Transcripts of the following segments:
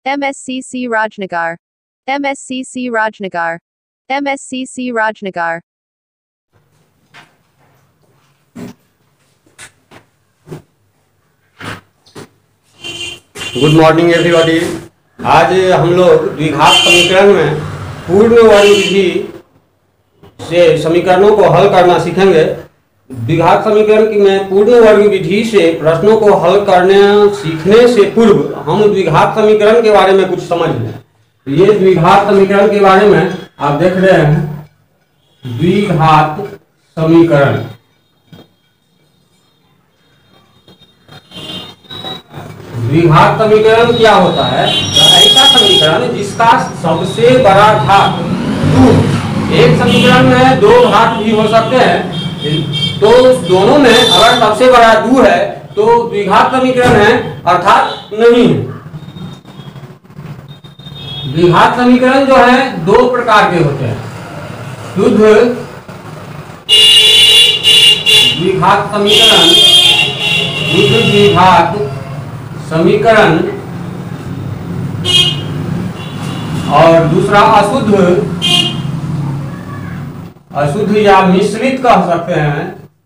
MSCC Rajnagar. MSCC Rajnagar. MSCC Rajnagar. Good morning everybody. आज हम लोग द्विघात समीकरण में पूर्ण वर्ग विधि से समीकरणों को हल करना सीखेंगे। द्विघात समीकरण में पूर्ण वर्ग विधि से प्रश्नों को हल करने सीखने से पूर्व हम द्विघात समीकरण के बारे में कुछ समझ लें। ये द्विघात समीकरण के बारे में आप देख रहे हैं, द्विघात समीकरण। द्विघात समीकरण क्या होता है? ऐसा समीकरण जिसका सबसे बड़ा घात 2। एक समीकरण में दो घात भी हो सकते हैं, तो दोनों में अगर सबसे बड़ा 2 है तो द्विघात समीकरण है, अर्थात नहीं है। द्विघात समीकरण जो है दो प्रकार के होते हैं। शुद्ध द्विघात समीकरण, शुद्ध द्विघात समीकरण, और दूसरा अशुद्ध या मिश्रित कह सकते हैं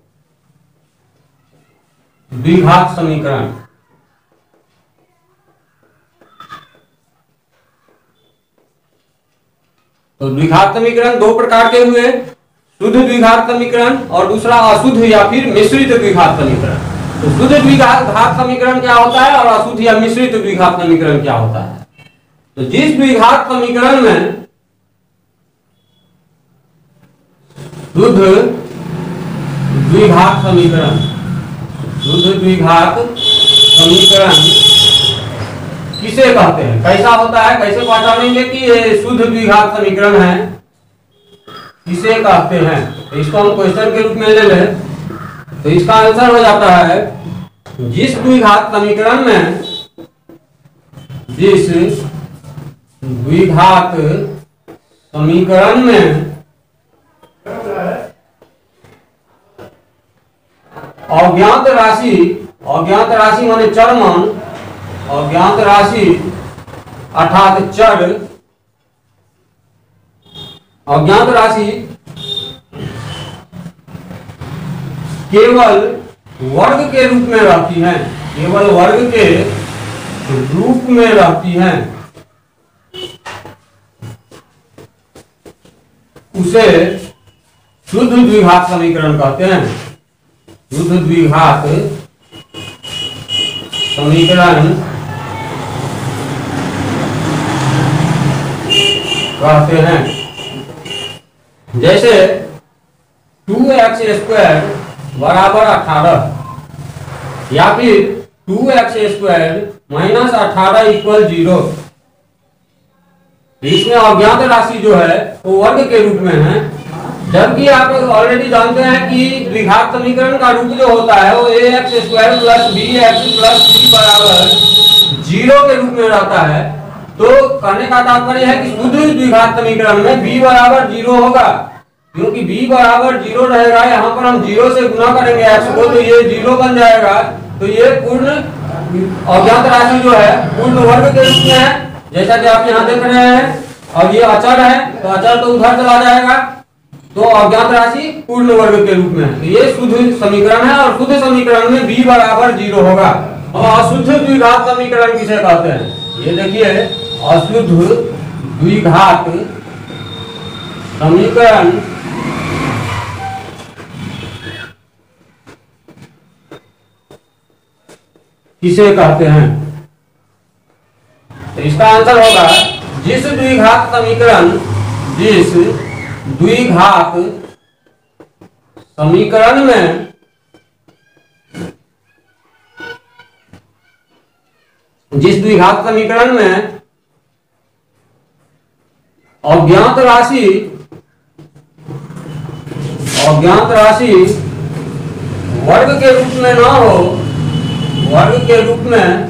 द्विघात समीकरण। तो द्विघात समीकरण दो प्रकार के हुए, शुद्ध द्विघात समीकरण और दूसरा अशुद्ध या फिर मिश्रित द्विघात समीकरण। तो शुद्ध द्विघात समीकरण क्या होता है और अशुद्ध या मिश्रित द्विघात समीकरण क्या होता है? तो जिस द्विघात समीकरण में शुद्ध द्विघात समीकरण, शुद्ध द्विघात समीकरण किसे कहते हैं, कैसा होता है, कैसे पहचानेंगे कि ये शुद्ध द्विघात समीकरण है, किसे कहते हैं? तो इसको हम क्वेश्चन के रूप में ले लें। तो इसका आंसर हो जाता है, जिस द्विघात समीकरण में, जिस द्विघात समीकरण में अज्ञात राशि माने चर मान, अज्ञात राशि अर्थात चर, अज्ञात राशि केवल वर्ग के रूप में रहती हैं, केवल वर्ग के रूप में रहती हैं, उसे शुद्ध द्विघात समीकरण कहते हैं। शुद्ध द्विघात समीकरण कहते हैं। जैसे 2x² बराबर 18 या फिर 2x² माइनस 18 इक्वल 0। इसमें अज्ञात राशि जो है वो वर्ग के रूप में है, जबकि आप ऑलरेडी जानते हैं कि द्विघात समीकरण का रूप जो होता है वो ax² plus bx plus c बराबर 0 के रूप में रहता है। तो कहने का तात्पर्य है कि शुद्ध द्विघात समीकरण में b बराबर 0 होगा, क्योंकि b बराबर 0 रहेगा। यहाँ पर हम 0 से गुना करेंगे x को, तो ये 0 बन जाएगा। तो ये पूर्ण अज्ञात राशि जो है पूर्ण वर्ग के रूप में है, जैसा कि आप यहाँ देख रहे हैं। और ये अचर है, तो अचर तो उधर चला जाएगा, तो अज्ञात राशि पूर्ण वर्ग के रूप में है। तो ये शुद्ध समीकरण है, और शुद्ध समीकरण में b बराबर 0 होगा। और अशुद्ध द्विघात समीकरण किसे कहते हैं? ये देखिए, अशुद्ध द्विघात समीकरण किसे कहते हैं? तो इसका आंसर होगा, जिस द्विघात समीकरण, जिस द्विघात समीकरण में अज्ञात राशि वर्ग के रूप में ना हो, वर्ग के रूप में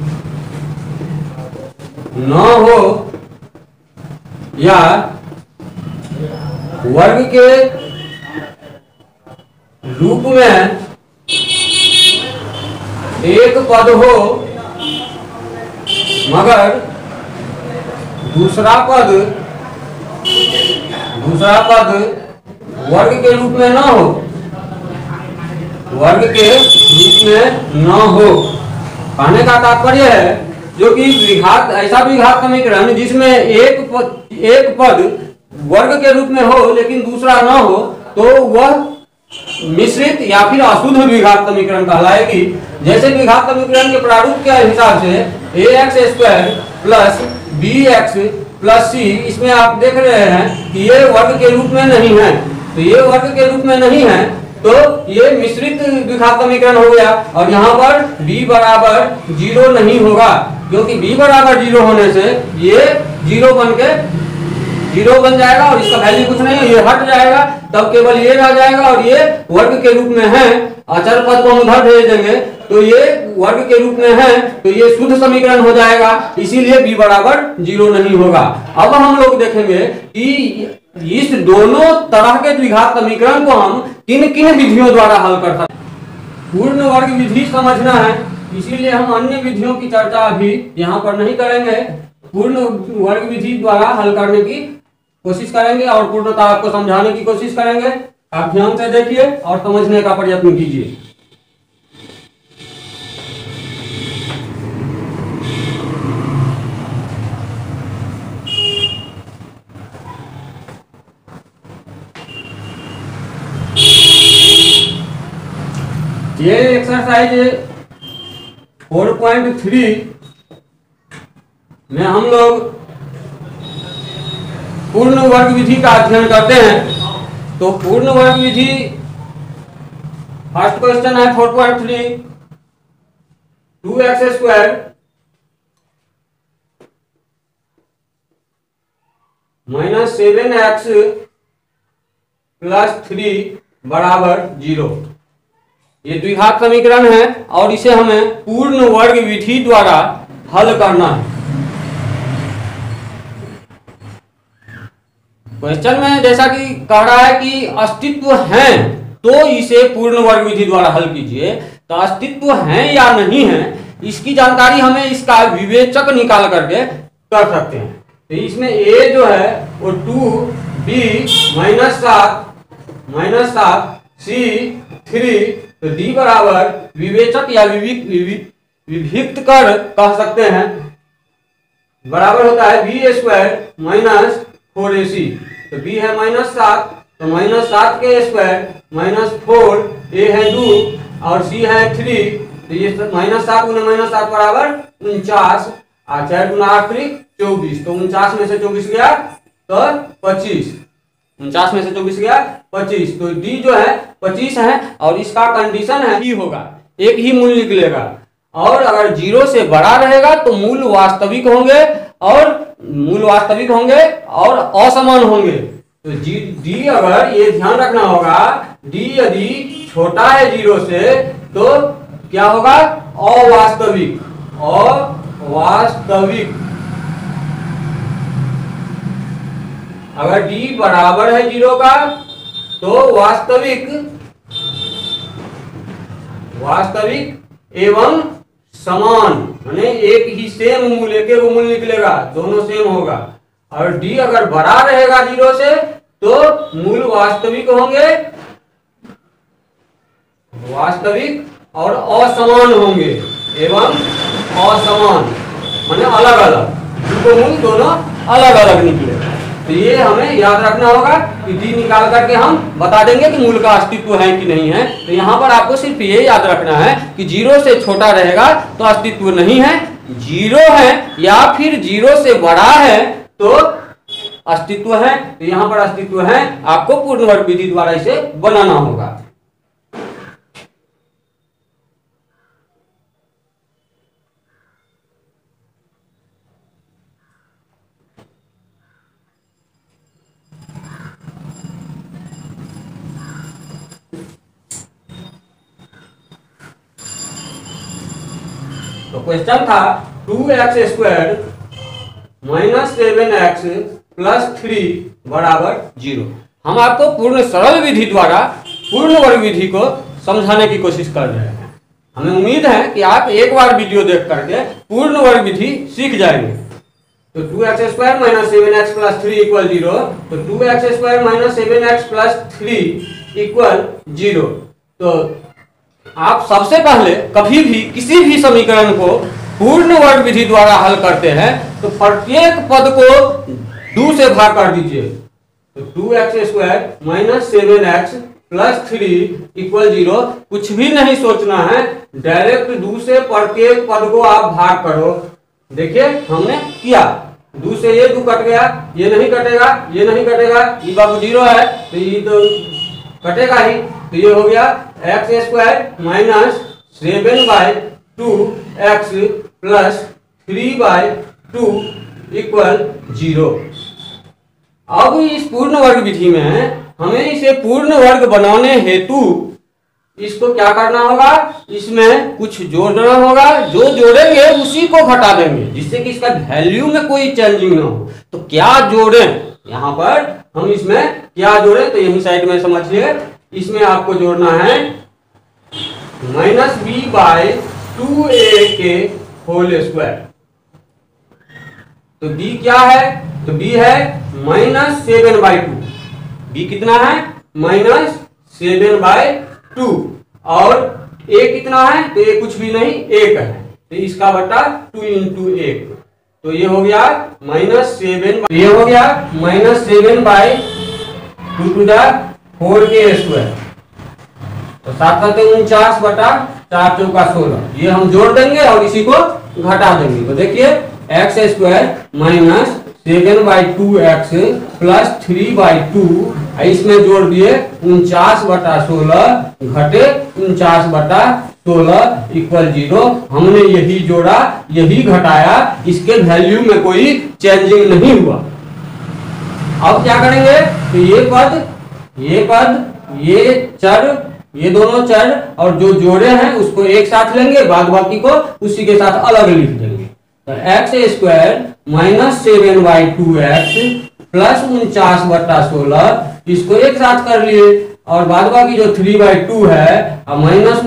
न हो, या वर्ग के रूप में एक पद हो मगर दूसरा पद वर्ग के रूप में न हो, वर्ग के रूप में न हो। कहने का तात्पर्य है जो कि द्विघात, ऐसा द्विघात समीकरण जिसमें एक पद वर्ग के रूप में हो लेकिन दूसरा न हो, तो वह मिश्रित या फिर अशुद्ध द्विघात समीकरण कहलाएगी। जैसे द्विघात समीकरण के प्रारूप के हिसाब से ax² plus bx plus c, इसमें आप देख रहे हैं कि ये वर्ग के रूप में नहीं है, तो ये वर्ग के रूप में नहीं है, तो ये मिश्रित द्विघात समीकरण हो गया। और यहाँ पर b बराबर 0 नहीं होगा, क्योंकि b बराबर 0 होने से ये 0 बन जाएगा और इसका वैल्यू कुछ नहीं है, ये हट जाएगा, तब केवल ये रह जाएगा और ये वर्ग के रूप में है। अचर पद को हम उधर भेज देंगे तो ये वर्ग के रूप में है, तो ये शुद्ध समीकरण हो जाएगा, इसीलिए b बराबर 0 नहीं होगा। अब हम लोग देखेंगे कि इस दोनों तरह के द्विघात समीकरण को हम किन किन विधियों द्वारा हल कर सकते हैं। पूर्ण वर्ग विधि समझना है, इसीलिए हम अन्य विधियों की चर्चा अभी यहाँ पर नहीं करेंगे। पूर्ण वर्ग विधि द्वारा हल करने की कोशिश करेंगे और पूर्णता आपको समझाने की कोशिश करेंगे। आप ध्यान से देखिए और समझने का प्रयत्न कीजिए। ये एक्सरसाइज 4.3 में हम लोग पूर्ण वर्ग विधि का अध्ययन करते हैं। तो पूर्ण वर्ग विधि फर्स्ट क्वेश्चन है 4.3, 2x² माइनस 7x प्लस 3 बराबर 0। ये द्विघात समीकरण है और इसे हमें पूर्ण वर्ग विधि द्वारा हल करना है। क्वेश्चन में जैसा कि कह रहा है कि अस्तित्व है तो इसे पूर्ण वर्ग विधि द्वारा हल कीजिए, तो अस्तित्व है या नहीं है इसकी जानकारी हमें इसका विवेचक निकाल करके कर सकते हैं। तो इसमें a जो है वो 2b -7 c 3, तो d बराबर विवेचक या विभिक्त कर कह सकते हैं, बराबर होता है b² माइनस 4ac। तो b है -7, तो -7 के स्क्वायर -4, a है 2 और c है 3, तो ये -7 गुना -7 बराबर 49, 4 गुना 8 24, तो 49 में से 24 गया तो 25, 49 में से 24 गया 25, तो d जो है 25 है और इसका कंडीशन है ही होगा, एक ही मूल निकलेगा और अगर 0 से बड़ा रहेगा तो मूल वास्तविक होंगे और असमान होंगे। तो d अगर ये ध्यान रखना होगा, d यदि छोटा है 0 से तो क्या होगा, अवास्तविक। अगर d बराबर है 0 का तो वास्तविक एवं समान, यानी एक ही सेम मूल, एक मूल निकलेगा, दोनों सेम होगा। और d अगर बड़ा रहेगा 0 से तो मूल वास्तविक होंगे, वास्तविक और असमान होंगे, एवं असमान माने अलग अलग, इनको मूल दोनों अलग अलग निकले। तो ये हमें याद रखना होगा कि d निकाल करके हम बता देंगे कि मूल का अस्तित्व है कि नहीं है। तो यहाँ पर आपको सिर्फ ये याद रखना है कि 0 से छोटा रहेगा तो अस्तित्व नहीं है, 0 है या फिर 0 से बड़ा है तो अस्तित्व है। तो यहाँ पर अस्तित्व है, आपको पूर्ण वर्ग विधि द्वारा इसे बनाना होगा। तो क्वेश्चन था 2x² माइनस 7x प्लस 3 बराबर 0। हम आपको पूर्ण सरल विधि द्वारा पूर्ण वर्ग विधि को समझाने की कोशिश कर रहे हैं। हमें उम्मीद है कि आप एक बार वीडियो देख करके पूर्ण वर्ग विधि सीख जाएंगे। तो 2x² minus 7x plus 3 equal 0। तो 2x² minus 7x plus 3 equal 0। तो आप सबसे पहले कभी भी किसी भी समीकरण को पूर्ण वर्ग विधि द्वारा हल करते हैं तो प्रत्येक पद को 2 से भाग कर दीजिए। तो 2x² minus 7x plus 3 equal 0। कुछ भी नहीं सोचना है, डायरेक्ट 2 से प्रत्येक पद को आप भाग करो। देखिए हमने किया, 2 से ये 2 कट गया, ये नहीं कटेगा, ये नहीं कटेगा, ये बाबू 0 है तो ये तो कटेगा ही। तो ये हो गया x² minus 7/2x plus 3/2 equal 0। अब इस पूर्ण वर्ग विधि में हमें इसे पूर्ण वर्ग बनाने हेतु इसको क्या करना होगा, इसमें कुछ जोड़ना होगा। जो जोड़ेंगे उसी को घटा देंगे जिससे कि इसका वैल्यू में कोई चेंजिंग ना हो। तो क्या जोड़ें, यहाँ पर हम इसमें क्या जोड़ें, तो यही साइड में समझिए। इसमें आपको जोड़ना है -b/2a के होल स्क्वायर। तो b क्या है, तो b है -7/2। b कितना है, -7/2। और a कितना है, तो a कुछ भी नहीं, 1 है। तो इसका बटा 2 × 1। तो ये हो गया -7, ये हो गया -7/2 के स्क्वायर। तो 7×49/4×16 ये हम जोड़ देंगे और इसी को घटा देंगे। तो देखिए x² माइनस 7/2x प्लस 3/2 इसमें जोड़ दिए 49/16 घटे 49/16 इक्वल 0। हमने यही जोड़ा, यही घटाया, इसके वैल्यू में कोई चेंजिंग नहीं हुआ। अब क्या करेंगे, तो ये चर, ये दोनों चर और जो जोड़े हैं उसको एक साथ लेंगे, बाद बाकी को उसी के साथ अलग लिख देंगे। तो x² माइनस 7/2x प्लस 49/16 इसको एक साथ कर लिए और बाद बाकी जो 3/2 है और माइनस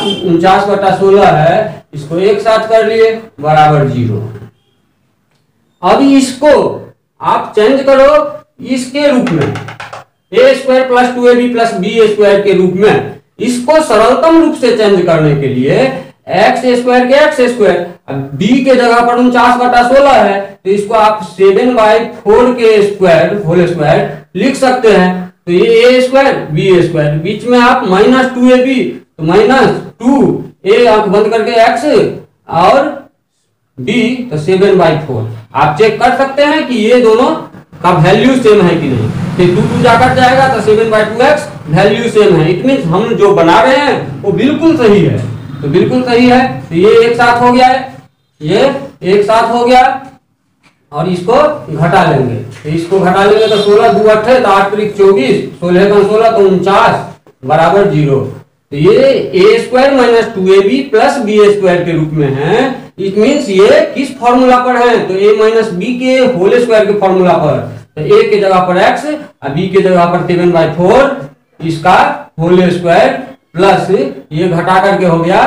49/16 है इसको एक साथ कर लिए बराबर 0। अब इसको आप चेंज करो इसके रूप में, a² plus 2ab plus b² के रूप में। इसको सरलतम रूप से चेंज करने के लिए x² के x², b के जगह पर 49/16 है तो इसको आप 7/4 के स्क्वायर होल स्क्वायर लिख सकते हैं। तो ये a² b², बीच में आप -2ab तो -2a आंख बंद करके x और b तो 7/4। आप चेक कर सकते हैं कि ये दोनों का वैल्यू सेम है कि नहीं। तो 2 जाकर जाएगा तो 7/2x वैल्यू सेम है। इट मींस हम जो बना रहे हैं वो बिल्कुल सही है। तो बिल्कुल सही है, तो ये एक साथ हो गया है, ये एक साथ हो गया और इसको घटा लेंगे। तो इसको घटा लेंगे तो 16 2 8 तो 8 3 24, 16 का 16 तो 49 बराबर 0। तो ये a² minus 2ab plus b² के रूप में है। इट मींस ये किस फॉर्मूला पर है, तो a माइनस b के होल स्क्वायर के फॉर्मूला पर। तो a के जगह पर x और b के जगह पर 7/4 इसका होल स्क्वायर प्लस ये घटा करके हो गया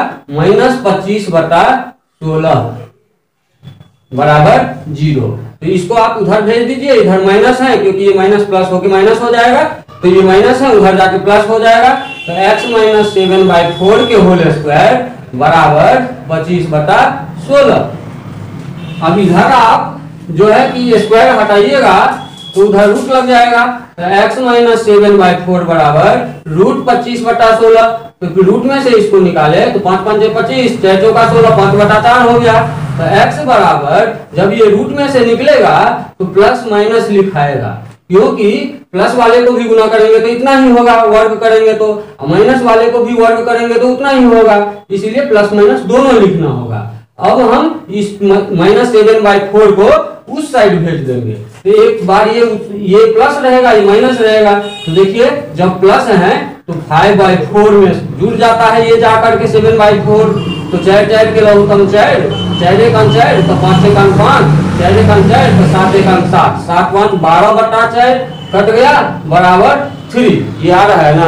-25/16 बराबर 0। तो इसको आप उधर भेज दीजिए, इधर माइनस है क्योंकि ये माइनस प्लस होके माइनस हो जाएगा। तो ये माइनस है, उधर जाके प्लस हो जाएगा। तो x माइनस 7/4 के होल स्क्वायर बराबर 25/16। अब इधर आप जो है कि स्क्वायर हटाइएगा तो उधर रूट लग जाएगा। तो x माइनस 7/4 बराबर √25/16। तो रूट में से इसको निकाले तो 5 5 25, 4 चौका 16, 5/4 हो गया। तो x बराबर जब ये रूट में से निकलेगा तो प्लस माइनस लिखाएगा, क्योंकि प्लस वाले को भी गुना करेंगे तो इतना ही होगा, वर्ग करेंगे तो माइनस वाले को भी वर्ग करेंगे तो उतना ही होगा, इसीलिए प्लस माइनस दोनों लिखना होगा। अब हम इस -7/4 को उस साइड भेज देंगे। तो एक बार ये प्लस रहेगा, ये माइनस रहेगा। तो देखिए जब प्लस है तो 5/4 में जुड़ जाता है ये जाकर के 7/4। तो 4 4 के लघुत्तम 4, 4 1 4 तो 5 1 5, 4 1 4 तो 7 1 7, 7 1 12/4 कट गया बराबर 3। ये आ रहा है ना।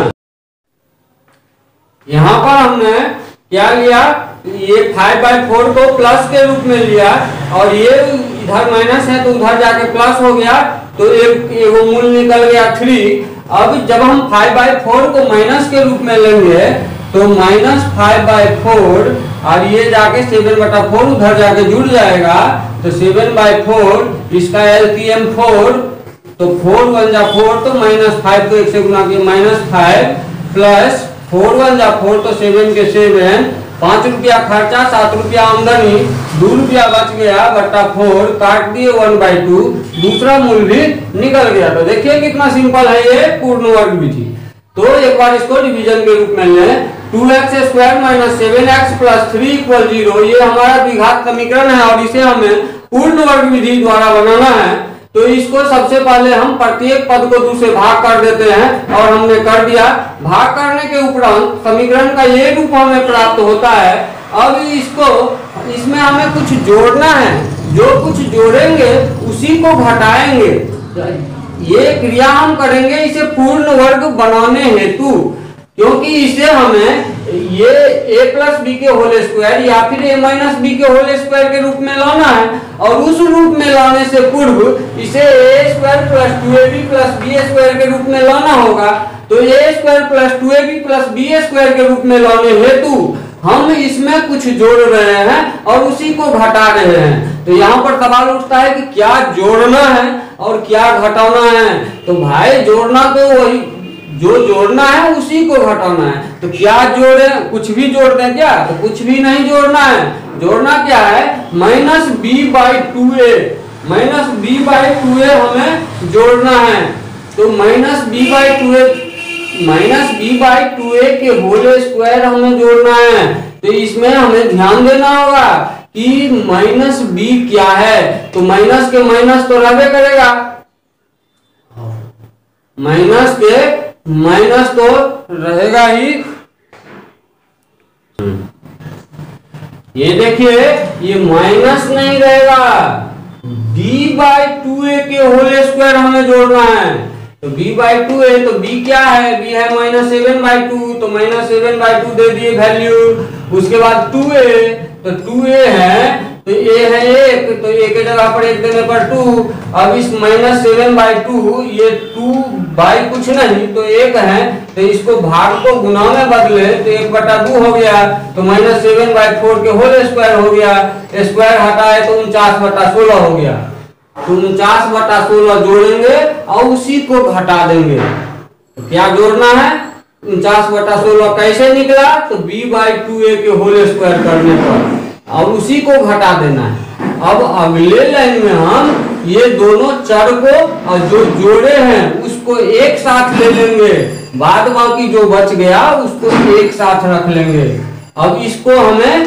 यहाँ पर हमने क्या लिया, ये 5/4 को प्लस के रूप में लिया और ये इधर माइनस है तो उधर जाके प्लस हो गया, तो एक मूल निकल गया 3। अब जब हम 5/4 को माइनस के रूप में लेंगे तो -5/4 और ये जाके 7/4 उधर जाके जुड़ जाएगा, तो 7/4 इसका LCM 4, तो 4 1 जा 4, तो -5 को 1 से गुना किया, -5 प्लस 4 1 जा 4, तो 7 के 7, 5 रुपया खर्चा, 7 रुपया आमदनी, 2 रुपया बच गया बट्टा 4, काट दिए 1/2, दूसरा मूल भी निकल गया। तो देखिए कितना सिंपल है ये पूर्ण वर्ग विधि। तो एक बार इसको डिवीजन के रूप में लें, 2x² - 7x + 3 = 0, ये हमारा द्विघात समीकरण है और इसे हमें पूर्ण वर्ग विधि द्वारा बनाना है। तो इसको सबसे पहले हम प्रत्येक पद को 2 से भाग कर देते हैं और हमने कर दिया। भाग करने के उपरांत समीकरण का ये रूप हमें प्राप्त होता है। अब इसमें हमें कुछ जोड़ना है, जो कुछ जोड़ेंगे उसी को घटाएंगे। ये क्रिया हम करेंगे इसे पूर्ण वर्ग बनाने हेतु, क्योंकि इसे हमें ये a + b के होल स्क्वायर या फिर a - b के होल स्क्वायर के रूप में लाना है, और उस रूप में लाने से पूर्व इसे a² + 2ab + b² के रूप में लाना होगा। तो a² + 2ab + b² के रूप में लाने हेतु हम इसमें कुछ जोड़ रहे हैं और उसी को घटा रहे हैं। तो यहाँ पर सवाल उठता है कि क्या जोड़ना है और क्या घटाना है। तो भाई जोड़ना तो वही, जो जोड़ना है उसी को घटाना है। तो क्या जोड़े, कुछ भी जोड़ दें क्या? तो कुछ भी नहीं जोड़ना है। जोड़ना क्या है? -b/2a, -b/2a हमें जोड़ना है। तो -b/2a के होल स्क्वायर हमें जोड़ना है। तो इसमें हमें ध्यान देना होगा कि -b क्या है। तो माइनस के माइनस तो रहबे करेगा, माइनस के माइनस तो रहेगा ही। ये देखिए ये माइनस नहीं रहेगा, b/2a के होल स्क्वायर हमें जोड़ना है। तो b/2a, तो b क्या है? b है -7/2, तो -7/2 दे दिए वैल्यू। उसके बाद 2a, तो 2a है, तो a है 1, तो a के जगह पर 1 देने पर 2। अब इस -7/2, ये 2 बाई कुछ नहीं तो 1 है, तो इसको भाग को गुना में बदले तो 1/2 हो गया। तो -7/4 के होल स्क्वायर हो गया, स्क्वायर हटाए तो 49/16 हो गया। तो 49/16 जोड़ेंगे और उसी को घटा देंगे। तो क्या जोड़ना है? 49/16 कैसे निकला? तो b/2a के होल स्क्वायर करने पर, और उसी को घटा देना है। अब अगले लाइन में हम ये दोनों चर को और जो जोड़े हैं उसको एक साथ ले लेंगे, बाद बाकी जो बच गया उसको एक साथ रख लेंगे। अब इसको हमें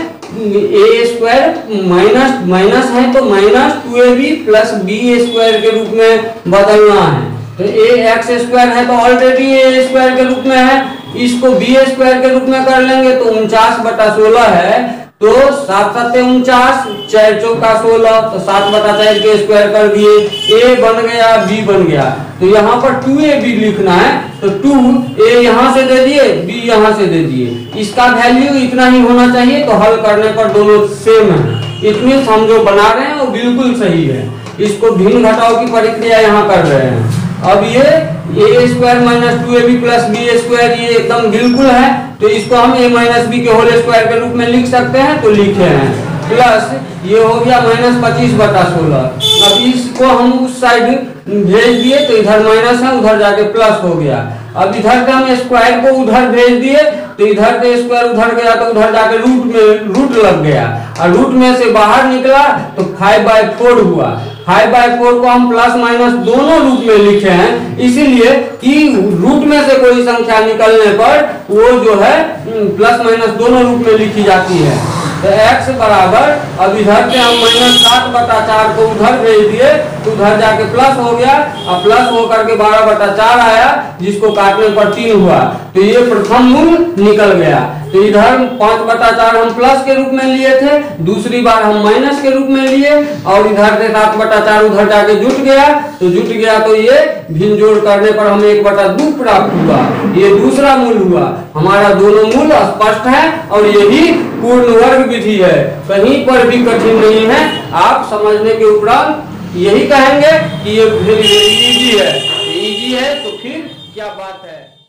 a² माइनस है तो -2ab + b² के रूप में बदलना है। तो ax² है तो ऑलरेडी a² के रूप में है, इसको b² के रूप में कर लेंगे तो 49/16 है। तो 7 × 7 = 49, 4 × 4 = 16, तो 7/4 के स्क्वायर कर दिए, a बन गया, b बन गया। तो यहाँ पर 2ab लिखना है, तो 2a यहाँ से दे दिए, b यहाँ से दे दिए। इसका वैल्यू इतना ही होना चाहिए, तो हल करने पर दोनों सेम है। इतनी हम जो बना रहे हैं वो बिल्कुल सही है। इसको भिन्न घटाव की प्रक्रिया यहाँ कर रहे हैं। अब ये a² - 2ab + b² ये एकदम बिल्कुल है, तो इसको हम a - b के होल स्क्वायर के रूप में लिख सकते हैं, तो लिखे हैं। प्लस ये हो गया -25/16। अब इसको हम उस साइड भेज दिए तो इधर माइनस है, उधर जाके प्लस हो गया। अब इधर से हम स्क्वायर को उधर भेज दिए तो इधर से स्क्वायर उधर गया तो उधर जाके रूट लग गया, और रूट में से बाहर निकला तो 5/4 हुआ। 5/4 को हम प्लस माइनस दोनों रूप में लिखे हैं, इसीलिए कि रूट में से कोई संख्या निकलने पर वो जो है प्लस माइनस दोनों रूप में लिखी जाती है। तो x बराबर, अब इधर से हम -7/4 को उधर भेज दिए तो उधर जाके प्लस हो गया, और प्लस होकर के 12/4 आया, जिसको काटने पर 3 हुआ। तो ये प्रथम मूल निकल गया। तो इधर 5/4 हम प्लस के रूप में लिए थे, दूसरी बार हम माइनस के रूप में लिए, और इधर से 7/4 उधर जाके जुट गया, तो ये भिन्न जोड़ करने पर हमें 1/2 प्राप्त हुआ। ये दूसरा मूल हुआ। हमारा दोनों मूल स्पष्ट है और यही पूर्ण वर्ग विधि है, कहीं पर भी कठिन नहीं है। आप समझने के उपरांत यही कहेंगे कि ये इजी है, तो फिर क्या बात है।